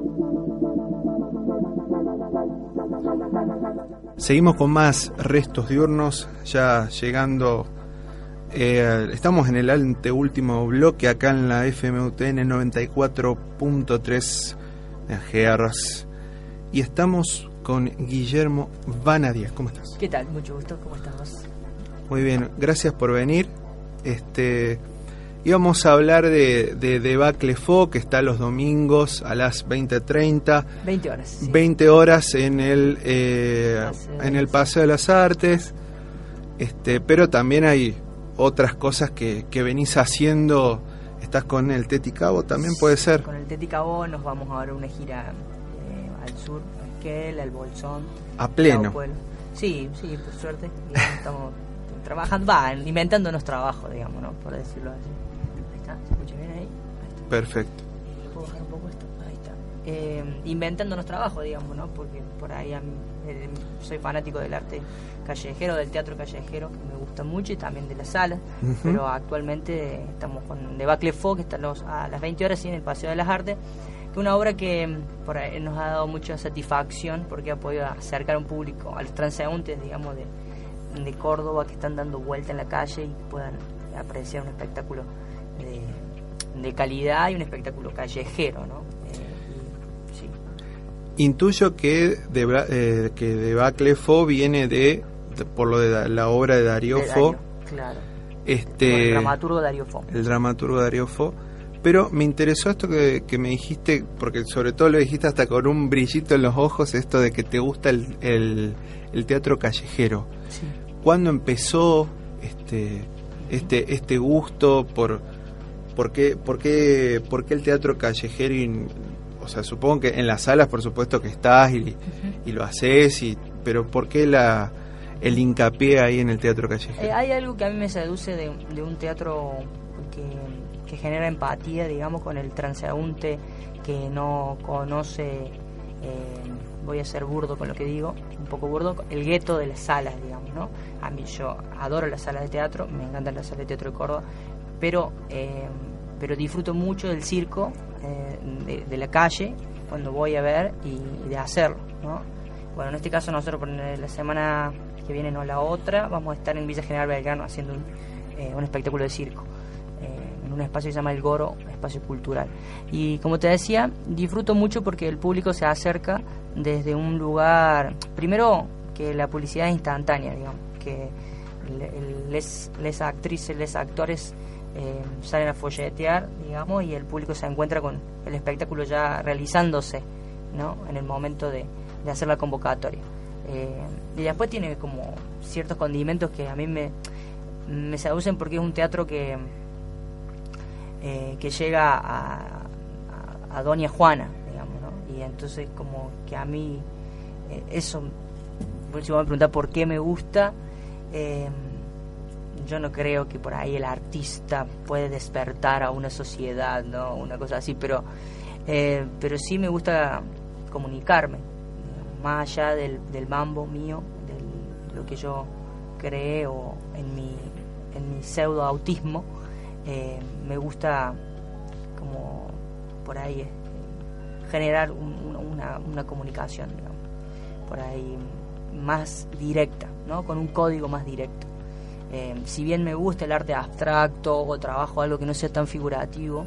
Seguimos con más Restos Diurnos, ya llegando, estamos en el anteúltimo bloque acá en la FMUTN 94.3 MHz y estamos con Guillermo Vanadías. ¿Cómo estás? ¿Qué tal? Mucho gusto, ¿cómo estamos? Muy bien, gracias por venir. Íbamos a hablar de Debacle Fo, que está los domingos a las 20:30. 20 horas. Sí. 20 horas en el Paseo de las Artes. Pero también hay otras cosas que venís haciendo. ¿Estás con el Teti Cabo también? ¿Puede ser? Con el Teti Cabo nos vamos a dar una gira al sur, a Esquel, al Bolsón. ¿A pleno? Sí, por suerte. Digamos, estamos trabajando, inventándonos trabajo, digamos, ¿no? Por decirlo así. Ahí está, ¿se escucha bien ahí? Ahí está. Perfecto. ¿Puedo bajar un poco esto? Ahí está. Inventándonos trabajo, digamos, ¿no? Porque por ahí soy fanático del arte callejero, del teatro callejero, que me gusta mucho, y también de la sala. Uh-huh. Pero actualmente estamos con Debacle Fo, que está a las 20 horas, sí, en el Paseo de las Artes, que es una obra que por ahí nos ha dado mucha satisfacción, porque ha podido acercar a un público, a los transeúntes, digamos, de Córdoba, que están dando vuelta en la calle y puedan apreciar un espectáculo de calidad y un espectáculo callejero, ¿no? Sí. Intuyo que Debacle Fo viene por lo de la obra de Darío Fo. Claro. El dramaturgo Darío Fo. El dramaturgo Darío Fo. Pero me interesó esto que me dijiste, porque sobre todo lo dijiste hasta con un brillito en los ojos, esto de que te gusta el teatro callejero. Sí. ¿Cuándo empezó este gusto por qué el teatro callejero? O sea, supongo que en las salas, por supuesto, que estás y lo haces, pero ¿por qué el hincapié ahí en el teatro callejero? Hay algo que a mí me seduce de un teatro que genera empatía, digamos, con el transeúnte que no conoce, voy a ser burdo con lo que digo, un poco burdo, el gueto de las salas, digamos, ¿no? A mí, yo adoro las salas de teatro, me encantan las salas de teatro de Córdoba, pero disfruto mucho del circo, de la calle, cuando voy a ver y de hacerlo, ¿no? Bueno, en este caso nosotros por la semana que viene, no la otra, vamos a estar en Villa General Belgrano haciendo un espectáculo de circo, en un espacio que se llama El Goro, espacio cultural. Y como te decía, disfruto mucho porque el público se acerca desde un lugar, primero que la publicidad es instantánea, digamos, que les actrices, les actores salen a folletear, digamos, y el público se encuentra con el espectáculo ya realizándose, ¿no? En el momento de hacer la convocatoria. Y después tiene como ciertos condimentos que a mí me seducen, porque es un teatro que llega a Doña Juana, digamos, ¿no? Y entonces como que a mí eso, si me preguntar por qué me gusta, yo no creo que por ahí el artista puede despertar a una sociedad, ¿no? Una cosa así, pero sí me gusta comunicarme, más allá del mambo mío, de lo que yo creo en mi pseudo autismo. Me gusta como por ahí generar una comunicación, digamos, por ahí más directa, ¿no? Con un código más directo. Si bien me gusta el arte abstracto o trabajo algo que no sea tan figurativo,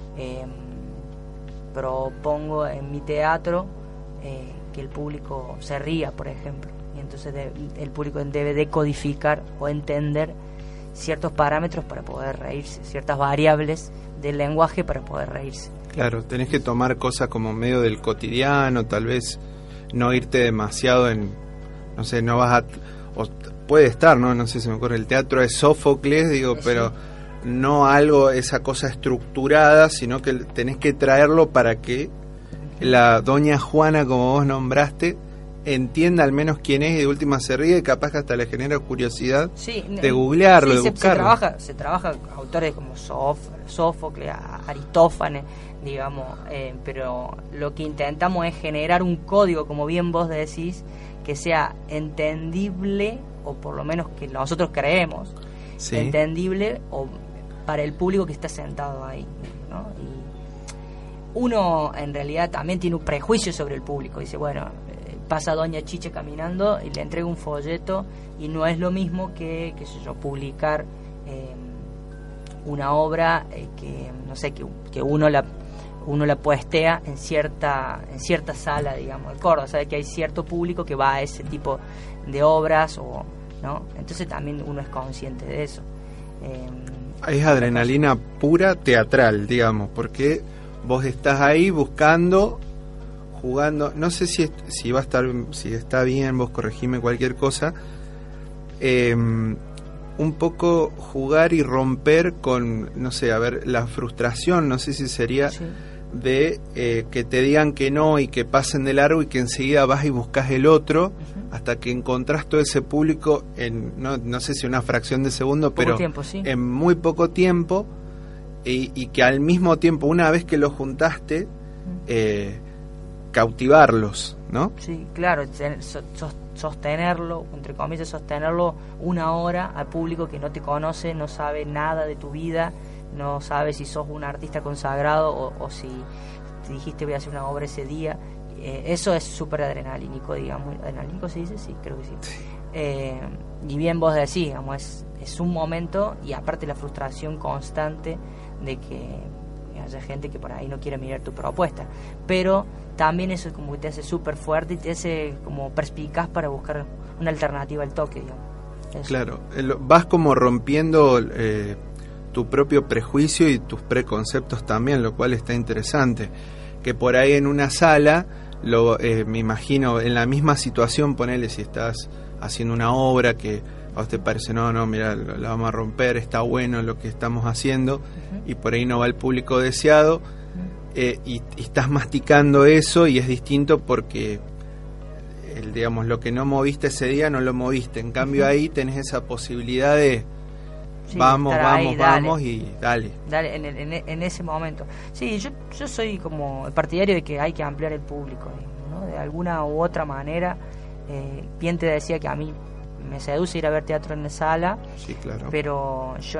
propongo en mi teatro que el público se ría, por ejemplo, y entonces el público debe decodificar o entender ciertos parámetros para poder reírse, ciertas variables del lenguaje para poder reírse. Claro, tenés que tomar cosas como medio del cotidiano, tal vez no irte demasiado en, no sé, no vas a, o puede estar, no sé, se me ocurre, el teatro de Sófocles, digo, sí, pero no algo, esa cosa estructurada, sino que tenés que traerlo para que la Doña Juana, como vos nombraste, entienda al menos quién es y de última se ríe, y capaz que hasta le genera curiosidad, sí, de googlearlo, sí, de buscarlo. Se trabaja autores como Sófocles, Aristófanes, digamos, pero lo que intentamos es generar un código, como bien vos decís, que sea entendible, o por lo menos que nosotros creemos, sí, entendible o para el público que está sentado ahí, ¿no? uno en realidad también tiene un prejuicio sobre el público. Dice, bueno, pasa Doña Chiche caminando y le entrega un folleto, y no es lo mismo que, qué sé yo, publicar una obra que, no sé, que uno la postea en cierta sala, digamos, de Córdoba. Sabe que hay cierto público que va a ese tipo de obras, ¿no? Entonces también uno es consciente de eso. Es adrenalina pura teatral, digamos, porque vos estás ahí buscando, jugando, no sé si va a estar, si está bien, vos corregime cualquier cosa, un poco jugar y romper con, no sé, a ver, la frustración, no sé si sería, sí, de que te digan que no y que pasen de largo y que enseguida vas y buscas el otro, hasta que encontrás todo ese público en, no sé si una fracción de segundo, pero tiempo, sí, en muy poco tiempo, y que al mismo tiempo, una vez que los juntaste, cautivarlos, ¿no? Sí, claro, sostenerlo, entre comillas, sostenerlo una hora al público que no te conoce, no sabe nada de tu vida, no sabe si sos un artista consagrado o si te dijiste voy a hacer una obra ese día. Eso es súper adrenalínico, digamos. ¿Adrenalínico se dice? Sí, creo que sí. Y bien vos decís, digamos, es un momento, y aparte la frustración constante de que haya gente que por ahí no quiere mirar tu propuesta, pero también eso es como que te hace súper fuerte y te hace como perspicaz para buscar una alternativa al toque, digamos. Eso. Claro, vas como rompiendo tu propio prejuicio y tus preconceptos también, lo cual está interesante. Que por ahí en una sala, me imagino, en la misma situación, ponele, si estás haciendo una obra que a vos te parece, no, mira, la vamos a romper, está bueno lo que estamos haciendo, y por ahí no va el público deseado, y estás masticando eso, y es distinto porque, digamos, lo que no moviste ese día no lo moviste. En cambio ahí tenés esa posibilidad de sí, vamos, y dale. Dale, en ese momento. Sí, yo soy como partidario de que hay que ampliar el público, ¿no? De alguna u otra manera. Bien te decía que a mí me seduce ir a ver teatro en la sala, sí, claro, pero yo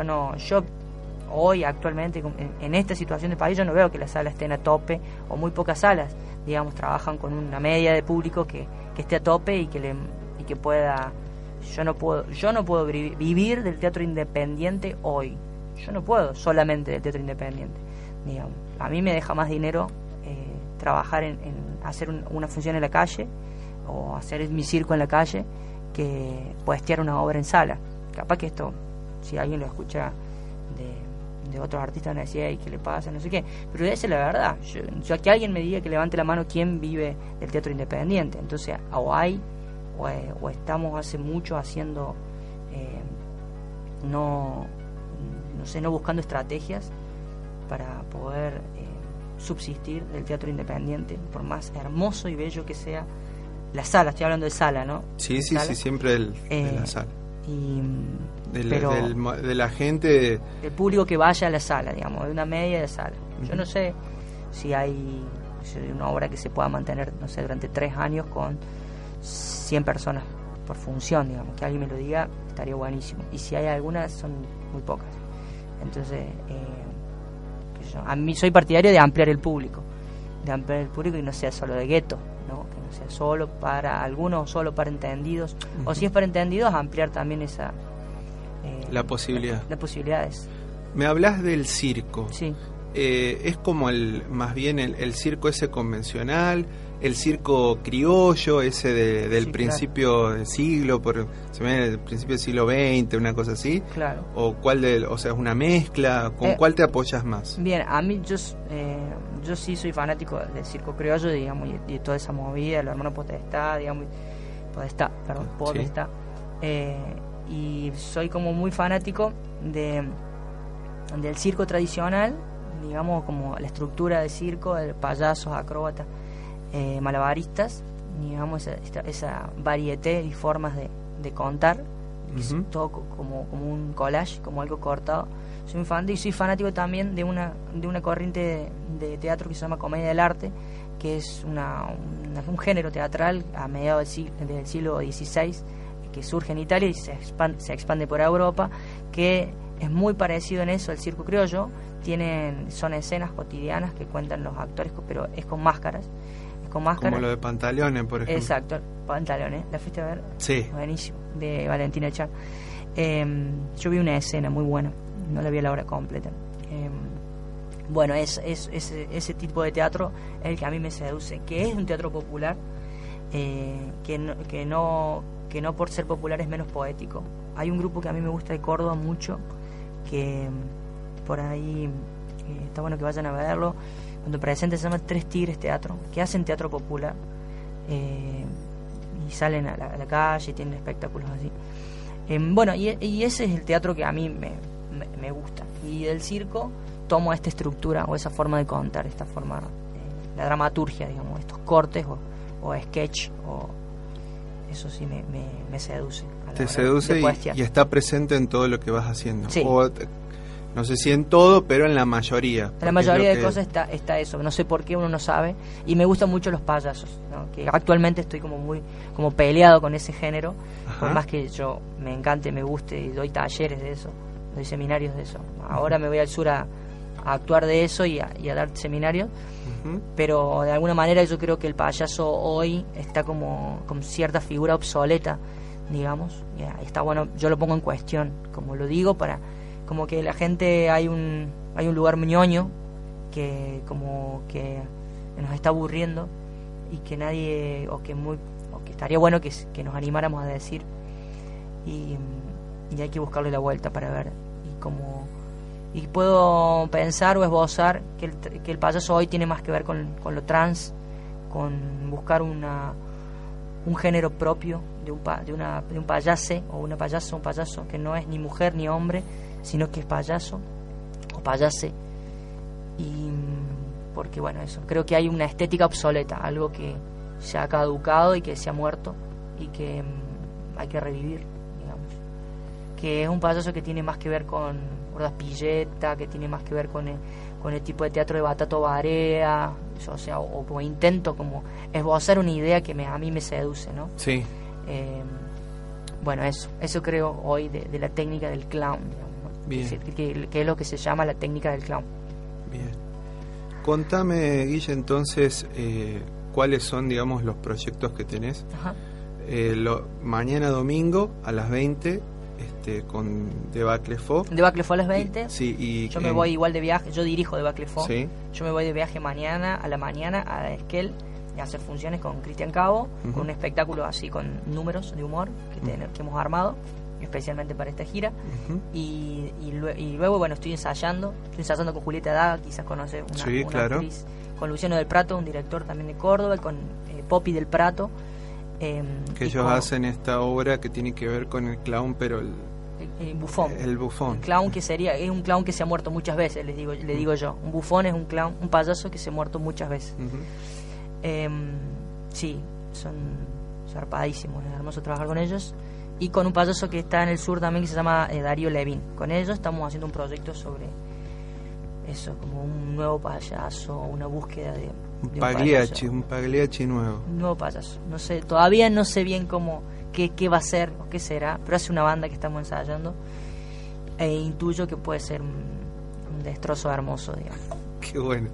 hoy actualmente en esta situación de país yo no veo que las salas estén a tope, o muy pocas salas, digamos, trabajan con una media de público que esté a tope y que pueda. Yo no puedo vivir del teatro independiente hoy. Yo no puedo solamente del teatro independiente, digamos. A mí me deja más dinero trabajar en hacer una función en la calle, o hacer mi circo en la calle, que puestear una obra en sala. Capaz que esto, si alguien lo escucha de otros artistas, van a decir, ¿qué le pasa? No sé qué. Pero esa es la verdad. Yo que alguien me diga, que levante la mano quién vive del teatro independiente. Entonces, o estamos hace mucho haciendo, no buscando estrategias para poder subsistir del teatro independiente, por más hermoso y bello que sea la sala. Estoy hablando de sala, ¿no? Sí, siempre de la sala. De la gente, del público que vaya a la sala, digamos, de una media de sala. Yo no sé si hay una obra que se pueda mantener, no sé, durante 3 años con 100 personas por función, digamos. Que alguien me lo diga, estaría buenísimo. Y si hay algunas, son muy pocas. Entonces, a mí soy partidario de ampliar el público, y no sea solo de gueto, ¿no? Que no sea solo para algunos, solo para entendidos, o si es para entendidos, ampliar también esa la posibilidad. Las posibilidades. Me hablas del circo. Sí. Es como más bien el circo ese convencional, el circo criollo, ese del sí, principio, claro, del siglo, se me viene el principio del siglo XX, una cosa así. Claro. O o sea, es una mezcla. ¿Con cuál te apoyas más? Bien, a mí yo sí soy fanático del circo criollo, digamos, y de toda esa movida, los hermanos Podestá, digamos, Podestá. Sí. Y soy como muy fanático del circo tradicional, digamos, como la estructura de circo, de payasos, acróbatas, malabaristas, digamos, esa varieté y formas de contar, todo como un collage, como algo cortado. Soy muy fan, y soy fanático también de una corriente de teatro que se llama comedia del arte, que es un género teatral a mediados del siglo XVI, que surge en Italia y se expande por Europa, que es muy parecido en eso al circo criollo. Son escenas cotidianas que cuentan los actores, pero es con máscaras. Como lo de Pantaleones, por ejemplo. Exacto, Pantaleones. ¿La fuiste a ver? Sí. Buenísimo, de Valentina Echar. Yo vi una escena muy buena, no la vi a la hora completa. Bueno, ese tipo de teatro es el que a mí me seduce, que es un teatro popular, que no por ser popular es menos poético. Hay un grupo que a mí me gusta de Córdoba mucho, que por ahí está bueno que vayan a verlo. Cuando presente se llama Tres Tigres Teatro, que hacen teatro popular y salen a la calle y tienen espectáculos así. Bueno, y ese es el teatro que a mí me gusta. Y del circo tomo esta estructura o esa forma de contar, esta forma, la dramaturgia, digamos, estos cortes o sketch, o eso sí me seduce. Te seduce y está presente en todo lo que vas haciendo. Sí. O, no sé si en todo, pero en la mayoría. En la mayoría de cosas está eso. No sé por qué, uno no sabe. Y me gustan mucho los payasos, ¿no? Que actualmente estoy como peleado con ese género. Ajá. Por más que yo me encante, me guste y doy talleres de eso, doy seminarios de eso. Ahora me voy al sur a actuar de eso y a dar seminarios. Uh-huh. Pero de alguna manera yo creo que el payaso hoy está como cierta figura obsoleta, digamos. Y está bueno, yo lo pongo en cuestión, como lo digo, para como que la gente hay un lugar ñoño que como que nos está aburriendo y que nadie o que estaría bueno que nos animáramos a decir y hay que buscarle la vuelta para ver y puedo pensar o esbozar que el payaso hoy tiene más que ver con lo trans, con buscar un género propio de un payase o un payaso que no es ni mujer ni hombre, sino que es payaso o payase. Y porque bueno, eso, creo que hay una estética obsoleta, algo que se ha caducado y que se ha muerto y que hay que revivir, digamos, que es un payaso que tiene más que ver con Gordas Pilleta, que tiene más que ver con el tipo de teatro de Batato Barea, o sea, o intento como esbozar una idea que a mí me seduce, ¿no? Sí. Bueno, eso creo hoy de la técnica del clown, digamos. Bien. Que es lo que se llama la técnica del clown. Bien. Contame, Guille, entonces, cuáles son, digamos, los proyectos que tenés. Ajá. Mañana domingo a las 20, con Debacle Fo. Debacle Fo a las 20. Sí, yo me voy igual de viaje, yo dirijo Debacle Fo. Sí. Yo me voy de viaje a la mañana a Esquel a hacer funciones con Cristian Cabo, uh-huh. Con un espectáculo así con números de humor que hemos armado especialmente para esta gira. Uh-huh. y luego bueno, estoy ensayando con Julieta Daga, quizás conoce una claro. Actriz, con Luciano del Prato, un director también de Córdoba, y con Poppy del Prato, que ellos hacen esta obra que tiene que ver con el clown, pero el bufón. El bufón. El clown es un clown que se ha muerto muchas veces, le digo yo. Un bufón es un clown, un payaso que se ha muerto muchas veces. Uh-huh. Sí, son zarpadísimos, es hermoso trabajar con ellos. Y con un payaso que está en el sur también, que se llama Darío Levin. Con ellos estamos haciendo un proyecto sobre eso, como un nuevo payaso, una búsqueda de un Pagliacci nuevo. Un nuevo payaso. No sé, todavía no sé bien qué va a ser o qué será, pero hace una banda que estamos ensayando e intuyo que puede ser un destrozo hermoso, digamos. Qué bueno.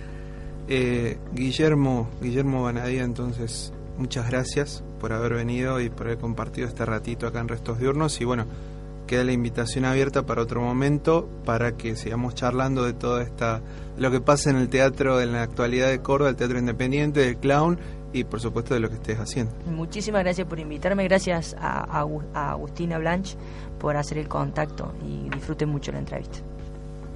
Guillermo Banadía, entonces, muchas gracias por haber venido y por haber compartido este ratito acá en Restos Diurnos, y bueno, queda la invitación abierta para otro momento, para que sigamos charlando de toda lo que pasa en el teatro en la actualidad de Córdoba, el teatro independiente, del clown, y por supuesto de lo que estés haciendo. Muchísimas gracias por invitarme, gracias a Agustina Blanch por hacer el contacto, y disfruten mucho la entrevista.